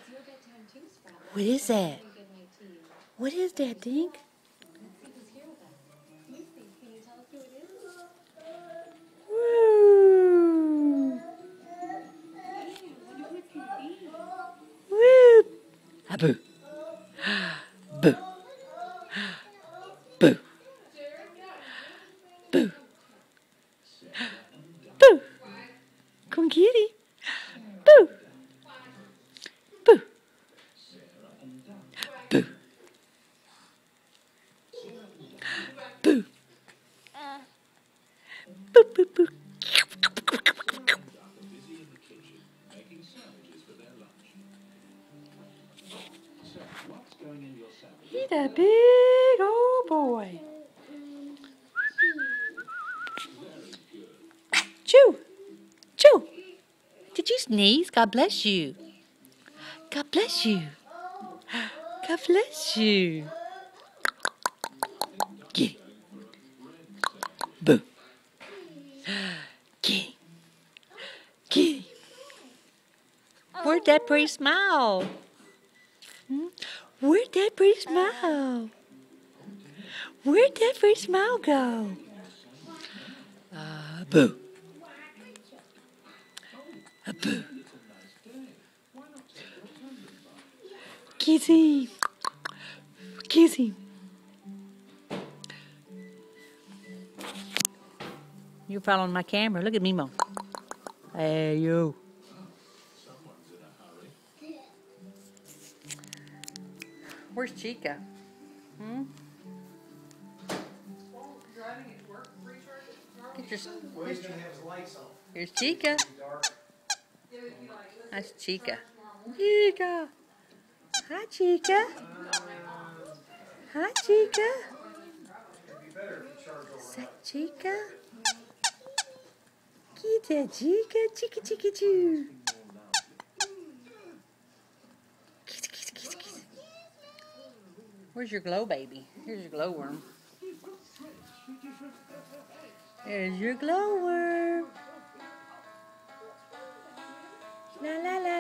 What is that? What is that, Dink? Woo! Woo! Ah, boo! Boo! Boo! Boo! Boo! Come on, kitty! Boo! Boo! Boo! Boo! Boo, boo, boo. He's a big old boy. Chew! Chew! Did you sneeze? God bless you. God bless you. God bless you. Get it. Boo. Get it. Get it. Where'd that pretty smile? Where'd that pretty smile? Where'd that pretty smile go? Boo. Boo. Kissy. Kissy. You're following my camera. Look at me, Mom. Hey, you. Where's Chica? Get your... Here's Chica. That's Chica. Chica. Hi, Chica. Hi, Chica. Is that Chica? Get that Chica. Chica, Chica, choo. Kiss, kiss, kiss, kiss. Where's your glow baby? Here's your glowworm. There's your glowworm. La la la.